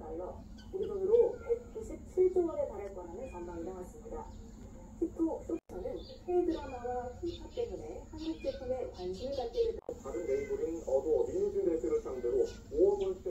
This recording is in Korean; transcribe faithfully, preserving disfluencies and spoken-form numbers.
달러, 우리 돈으로 백구십칠조 원에 달할 거라는 전망이 나왔습니다. 틱톡 쇼츠는 K-드라마와 K-팝 때문에 한국 제품에 관심을 갖게 됐다. 다른 네이버링 어도 미니즈 매체를 상대로 오억 원대